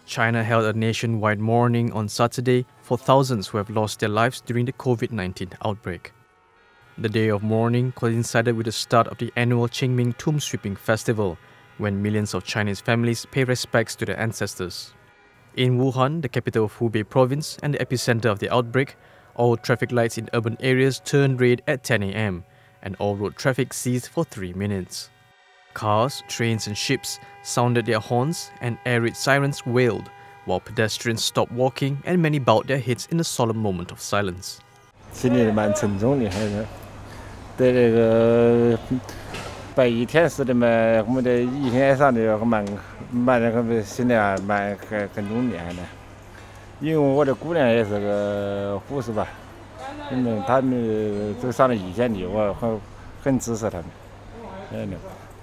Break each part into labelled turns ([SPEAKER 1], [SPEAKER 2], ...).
[SPEAKER 1] China held a nationwide mourning on Saturday for thousands who have lost their lives during the Covid-19 outbreak. The day of mourning coincided with the start of the annual Qingming Tomb Sweeping Festival, when millions of Chinese families pay respects to their ancestors. In Wuhan, the capital of Hubei province and the epicenter of the outbreak, all traffic lights in urban areas turned red at 10 a.m. and all road traffic ceased for 3 minutes. Cars, trains and ships sounded their horns and air raid sirens wailed, while pedestrians stopped walking and many bowed their heads in a solemn moment of silence.
[SPEAKER 2] 心里蛮沉重的，还是对那个白衣天使的嘛，我们的一天上的蛮那个心里啊蛮很动的呢。因为我的姑娘也是个护士吧，他们都上了一线的，我很支持他们。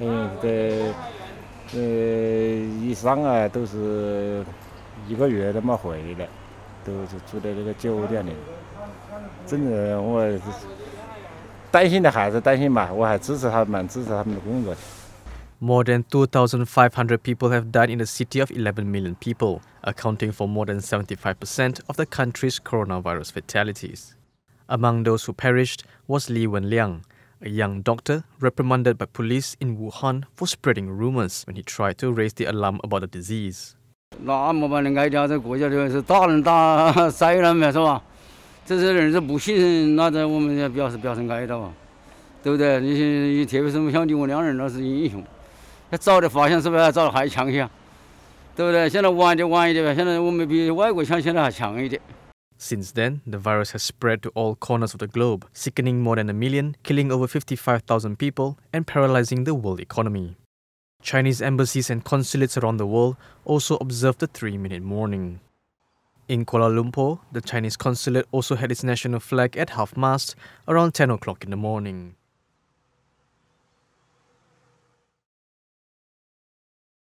[SPEAKER 2] 医生啊都是1个月都没回来，都是住在这个酒店里。真的，我担心的还是担心吧，我还支持他们的工作。
[SPEAKER 1] More than 2,500 people have died in the city of 11 million people, accounting for more than 75% of the country's coronavirus fatalities. Among those who perished was Li Wenliang, a young doctor reprimanded by police in Wuhan for spreading rumors when he tried to raise the alarm about the disease.
[SPEAKER 3] 那么把人挨掉，这国家就是大人大灾难嘛，是吧？这些人是不信，那这我们要表示哀悼啊，对不对？你特别是我们像李文亮人，那是英雄。 早点发现是不是早还强一些，对不对？现在晚一点吧，现在我们比外国强，现在还强一点。
[SPEAKER 1] Since then, the virus has spread to all corners of the globe, sickening more than 1 million, killing over 55,000 people, and paralyzing the world economy. Chinese embassies and consulates around the world also observed the 3-minute mourning. In Kuala Lumpur, the Chinese consulate also had its national flag at half-mast around 10 o'clock in the morning.